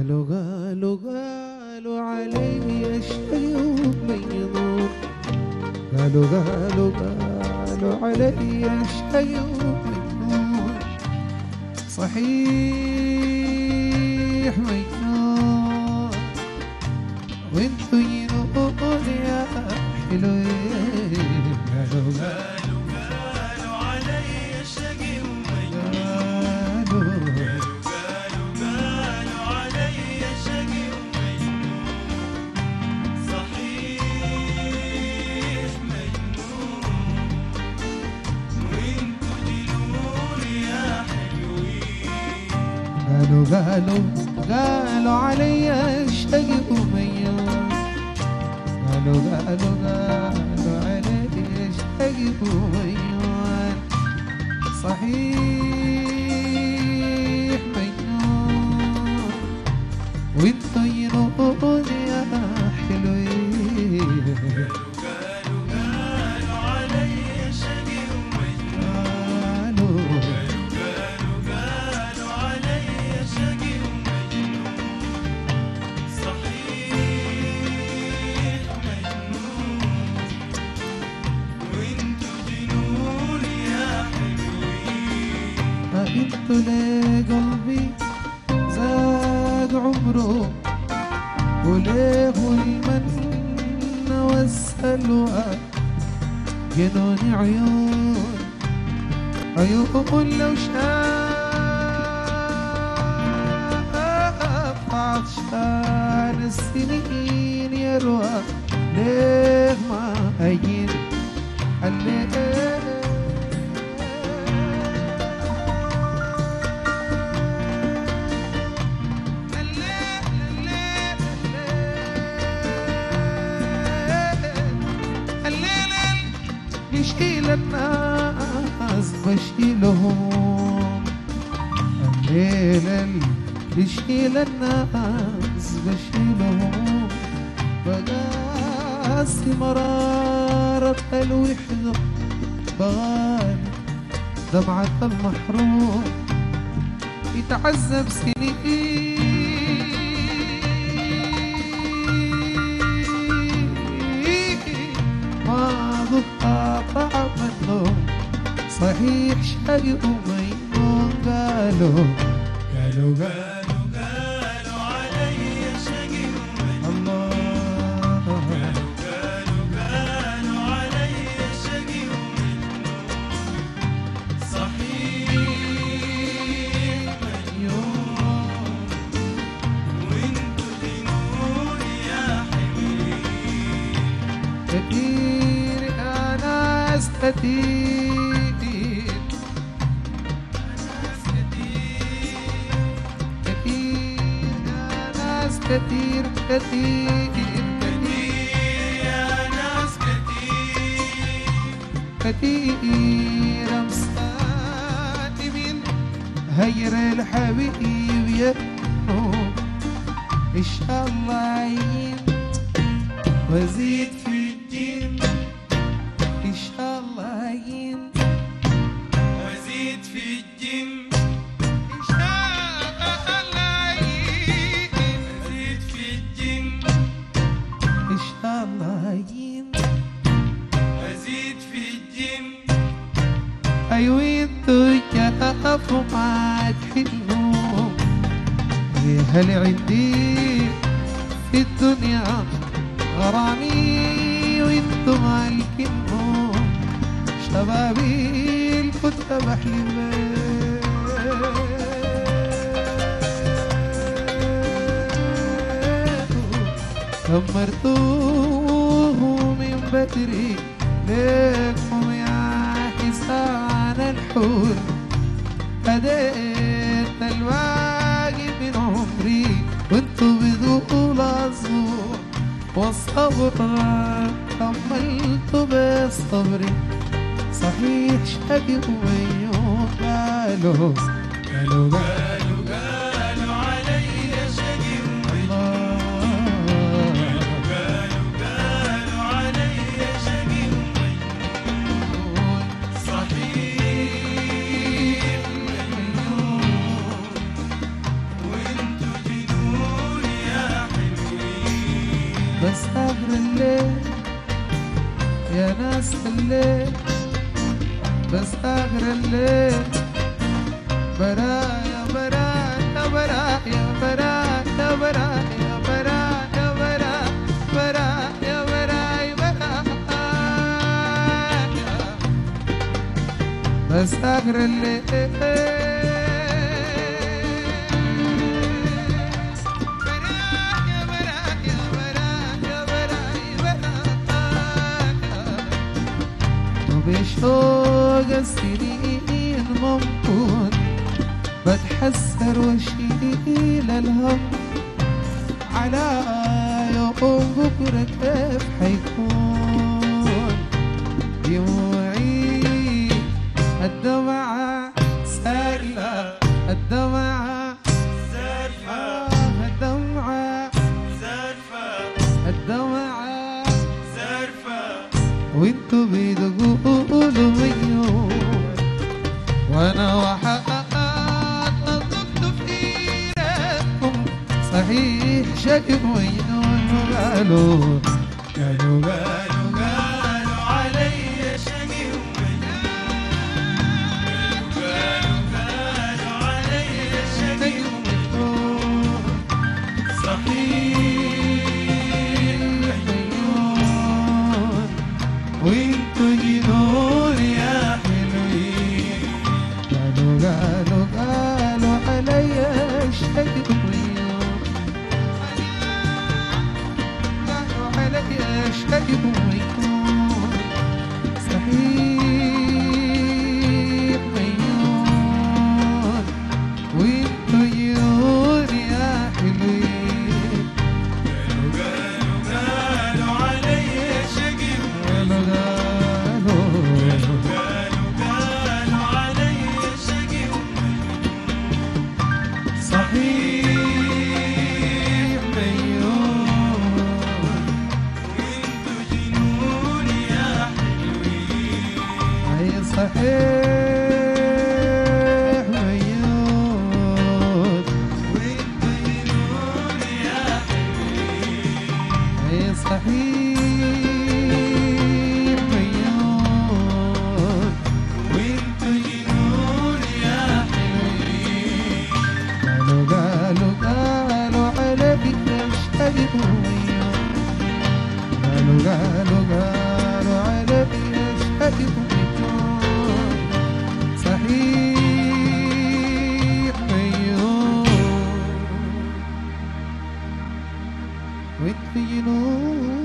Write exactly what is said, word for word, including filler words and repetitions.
قالوا قالوا قالوا علي شيء مجنون، قالوا قالوا قالوا علي شيء مجنون، صحيح مجنون وانتو جنون يا حلوين. قالوا قالوا قالوا علي شقي ومجنون، قالوا قالوا علي شقي ومجنون، صحيح مجنون وانتو جنون يا حلوين. قالوا قالوا قالوا علي شقي ومجنون، قالوا قالوا قالوا علي شقي ومجنون، صحيح مجنون وانتو جنون يا حلوين. قالوا قالوا علي شقي ومجنون، قالوا قالوا علي شقي ومجنون، صحيح مجنون وانتو جنون يا حلوين. انتو ليه قلبي زاد عمره، وليه المن والسلوى جنون عيون، عيون لو شاف عطشان السنين يروى، ليه ما أجين الليل بشيل الناس بشيلهم، الليل اللي بشيل الناس بشيلهم، بقاسي مرارة الوحدة بغالي دمعة المحروم يتعذب سنين ما ذقها طعم النوم، صحيح شقي ومجنون. قالوا قالوا قالوا قالوا علي شقي ومجنون، قالوا قالوا قالوا علي شقي ومجنون، صحيح مجنون وانتو جنون يا حلوين. كتير يا ناس كتير، كتير يا ناس كتير كتير يا ناس كتير كتير أمساني من هير الحبيب ينوم، إن شاء الله يعين وزيد في الدين، إن شاء الله يعين وزيد في الجن، إن شاء الله يعين وزيد في الجن، إن شاء الله يعين. وزيد في الجن. أيوة انتو جافوا ما تحلوا، هل عندي في الدنيا غرامي وانتو مالكنهم، شبابي كنت بحلم دمرتوه من بدري، ليكم يا حسان الحور هديت الباقي من عمري، وانتو بذول الزور والصبر كملت بالصبر، صحيح شقي ومجنون. قالوا قالوا قالوا قالوا علي شقي ومجنون، قالوا قالوا علي شقي ومجنون، صحيح مجنون وانتو جنون بس آخر الليل برايا برايا برايا برايا برايا برايا برايا برايا برايا برايا بس آخر الليل بشوق السنين ممكن بتحسر واشيل الهم على يوم بكرة كيف حيكون دموعي الدمعة سالفة الدمعة زرفة الدمعة زرفة الدمعة زرفة وانتو بتقولوا مليون وانا وحققت ضد في ايدكم صحيح شكل وينون قالوا قالوا قالوا قالوا علي شقي قالوا قالوا علي شقي صحيح مليون وانتو جنون يا حلوين قالوا قالوا قالوا علي شكل وينون قالوا علي شكل ويكون صحيح مليون وانتو جنون يا حلوين قالوا قالوا علي شقي قالوا قالوا قالوا قالوا علي شقي صحيح مليون وانتو جنون يا حلوين أي صحيح مليون وانتو جنون يا حلوين أي صحيح مليون وانتو جنون يا حلوين قالوا قالوا قالوا عليك اشتقت مليون قالوا قالوا قالوا عليك اشتقت مليون صحيح مليون وانت جنون